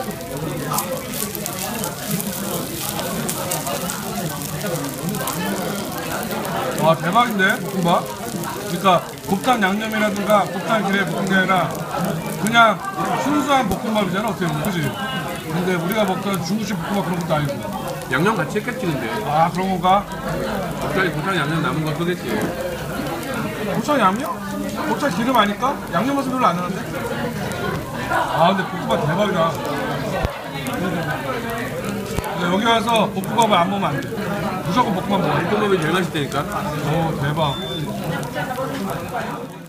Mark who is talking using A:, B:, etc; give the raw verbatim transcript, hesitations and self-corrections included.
A: 와 대박인데 볶음밥. 그러니까 곱창 양념이라든가 곱창 기름에 볶은 게 아니라 그냥 순수한 볶음밥이잖아 어떻게 보면 그지? 근데 우리가 먹던 중국식 볶음밥 그런 것도 아니고
B: 양념 같이 했겠지 근데.
A: 아 그런 건가?
B: 갑자기 고창 양념 남은 거 쓰겠지.
A: 고창 양념? 고창 기름 아닐까? 양념 맛은 별로 안 나는데? 아 근데 볶음밥 대박이다. 근데 여기 와서 볶음밥을 안 먹으면 안 돼. 무조건 볶음밥 먹어.
B: 볶음밥이 제일 맛있다니까.
A: 오 대박.